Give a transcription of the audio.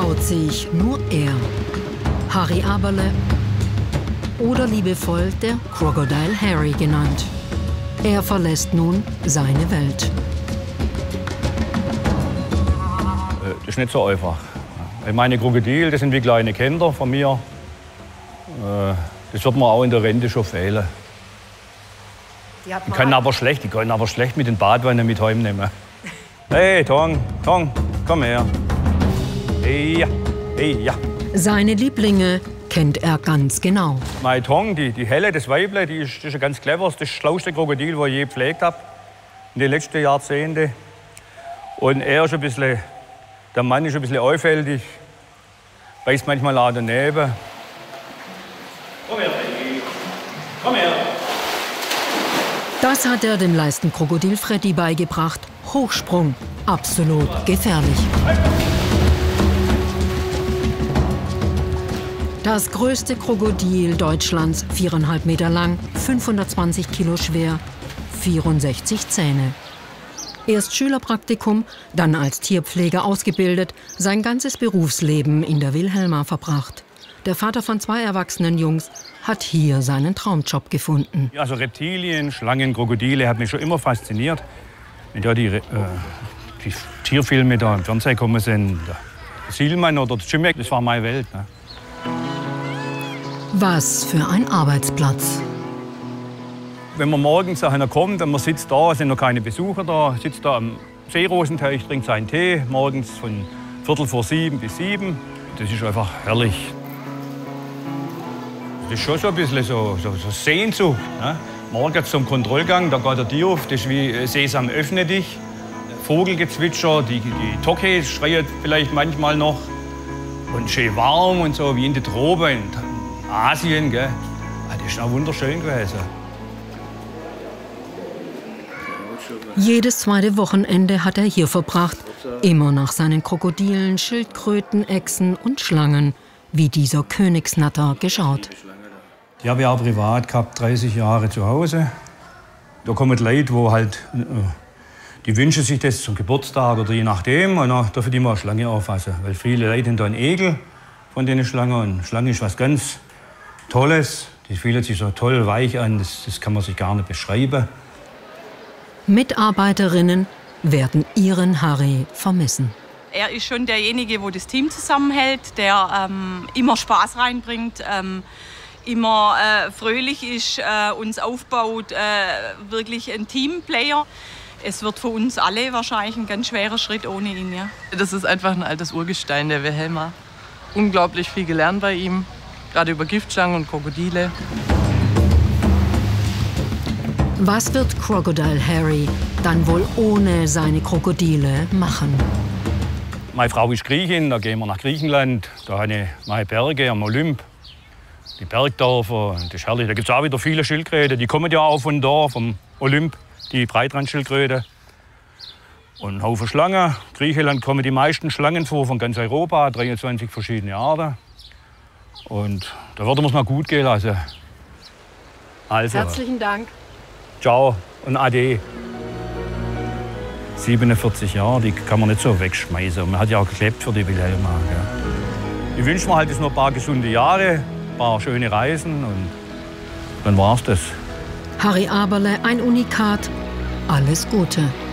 traut sich nur er. Harry Aberle oder liebevoll der Crocodile Harry genannt. Er verlässt nun seine Welt. Das ist nicht so einfach. Meine Krokodile, das sind wie kleine Kinder von mir. Das wird mir auch in der Rente schon fehlen. Die können aber schlecht mit den Badwannen mit heimnehmen. Hey, Tong, komm her. Hey, ja. Seine Lieblinge kennt er ganz genau. Meine Tong, die Helle, das Weible, das ist ein ganz cleveres, das schlauste Krokodil, das ich je gepflegt habe in den letzten Jahrzehnten. Und er ist der Mann ist ein bisschen auffällig, beißt manchmal auch daneben. Komm her, Freddy. Komm her. Das hat er dem Leistenkrokodil Freddy beigebracht. Hochsprung, absolut gefährlich. Das größte Krokodil Deutschlands, 4,5 Meter lang, 520 Kilo schwer, 64 Zähne. Erst Schülerpraktikum, dann als Tierpfleger ausgebildet, sein ganzes Berufsleben in der Wilhelma verbracht. Der Vater von 2 erwachsenen Jungs hat hier seinen Traumjob gefunden. Also Reptilien, Schlangen, Krokodile hat mich schon immer fasziniert. Wenn da die Tierfilme da im Fernsehen gekommen sind, der Sielmann oder der Jimmy, das war meine Welt. Ne? Was für ein Arbeitsplatz. Wenn man morgens einer kommt und man sitzt da, sind noch keine Besucher da, sitzt da am Seerosenteich, trinkt seinen Tee, morgens von 6:45 bis 7. Das ist einfach herrlich. Das ist schon so ein bisschen so Sehnsucht. Ne? Morgens zum Kontrollgang, da geht der Tür auf, das ist wie Sesam, öffne dich. Vogelgezwitscher, die Tocke schreit vielleicht manchmal noch. Und schön warm und so, wie in der Tropen, in Asien. Gell? Das ist auch wunderschön gewesen. Jedes zweite Wochenende hat er hier verbracht. Immer nach seinen Krokodilen, Schildkröten, Echsen und Schlangen, wie dieser Königsnatter, geschaut. Die habe ich auch privat gehabt, 30 Jahre zu Hause. Da kommen Leute, wo halt, die wünschen sich das zum Geburtstag oder je nachdem. Und dann dürfen die mal eine Schlange auffassen. Weil viele Leute haben da einen Ekel von den Schlangen. Und Schlange ist was ganz Tolles. Die fühlen sich so toll weich an, das kann man sich gar nicht beschreiben. Mitarbeiterinnen werden ihren Harry vermissen. Er ist schon derjenige, der das Team zusammenhält, der immer Spaß reinbringt, immer fröhlich ist, uns aufbaut, wirklich ein Teamplayer. Es wird für uns alle wahrscheinlich ein ganz schwerer Schritt ohne ihn. Ja. Das ist einfach ein altes Urgestein, der Wilhelma. Unglaublich viel gelernt bei ihm, gerade über Giftschlangen und Krokodile. Was wird Crocodile Harry dann wohl ohne seine Krokodile machen? Meine Frau ist Griechin, da gehen wir nach Griechenland. Da habe ich meine Berge am Olymp, die Bergdörfer, das ist herrlich. Da gibt es auch wieder viele Schildkröten, die kommen ja auch von da, vom Olymp, die Breitlandschildkröte. Und ein Haufen Schlangen. In Griechenland kommen die meisten Schlangen vor von ganz Europa, 23 verschiedene Arten. Und da würde man es mal gut gehen lassen. Also, Herzlichen Dank. Ciao und Ade. 47 Jahre, die kann man nicht so wegschmeißen. Man hat ja auch gelebt für die Wilhelma. Ja. Ich wünsche mir halt jetzt noch ein paar gesunde Jahre, ein paar schöne Reisen und dann war's das. Harry Aberle, ein Unikat. Alles Gute.